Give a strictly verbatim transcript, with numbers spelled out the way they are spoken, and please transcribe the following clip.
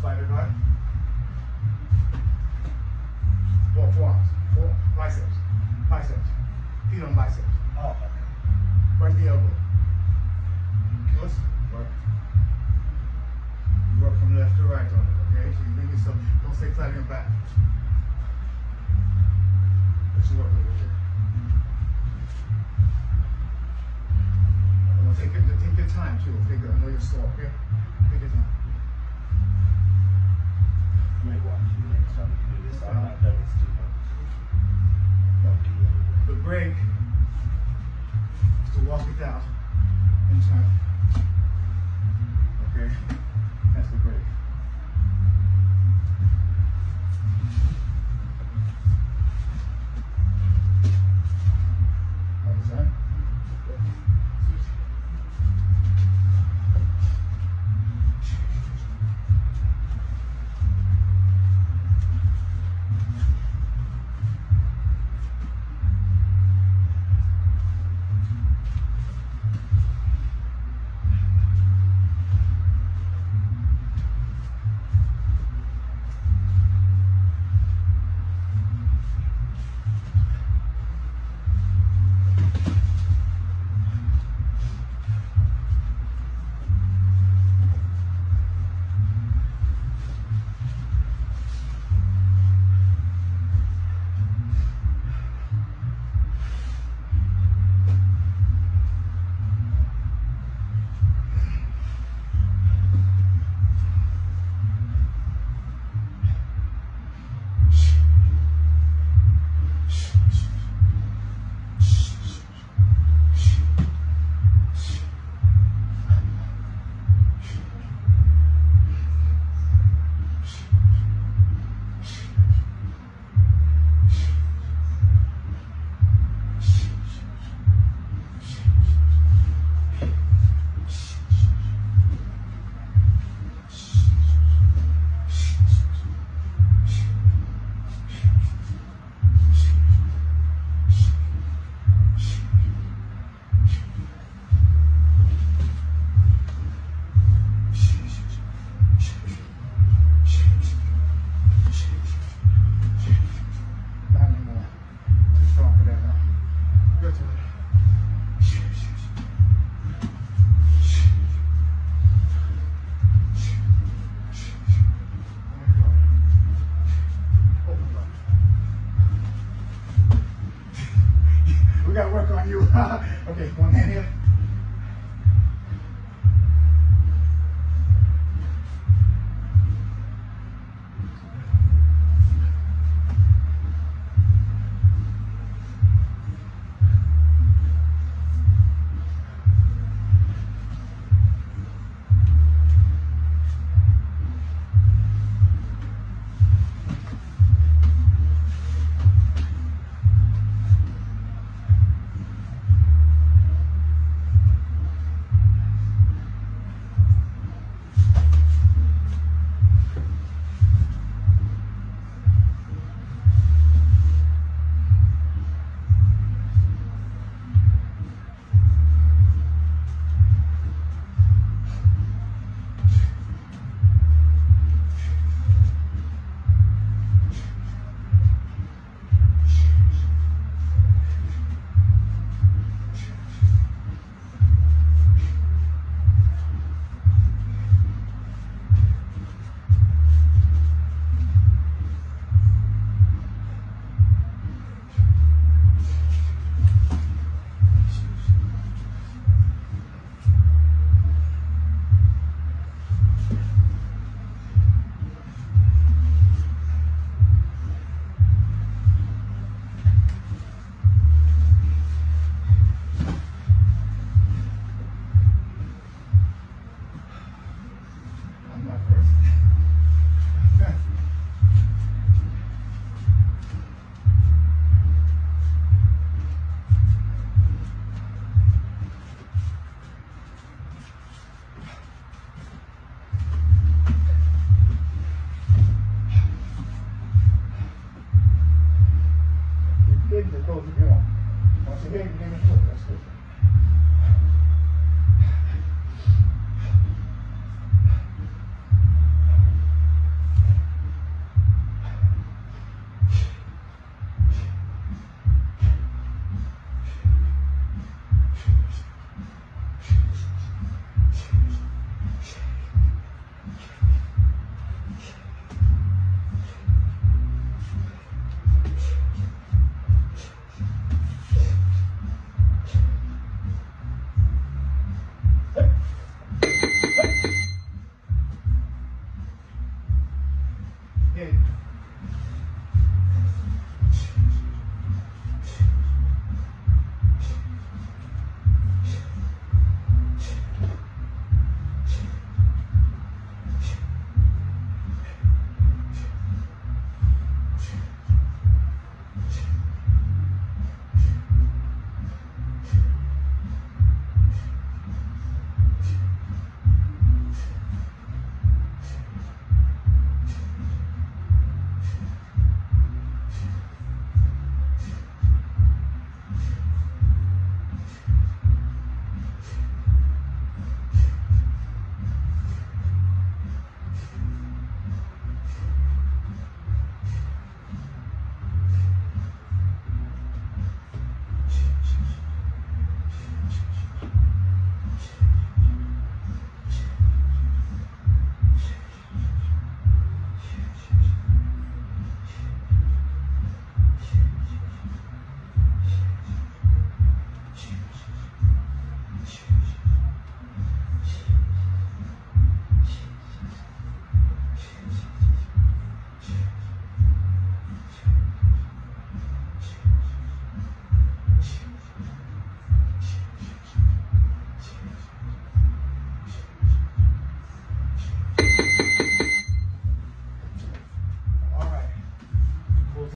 spider guard. Four forearms, four biceps, biceps, feet on biceps. Oh, okay. Right the elbow. Good. Work. You work from left to right on it, okay? So you bring yourself, don't stay flat on your back. Let's work a little bit. Well, take, your, take your time too, okay? I know you're slow, okay? Take your time. You may watch me next time you do this. I'm not done this too much. The break is to walk it out and turn. Okay? That's the break. Other side. and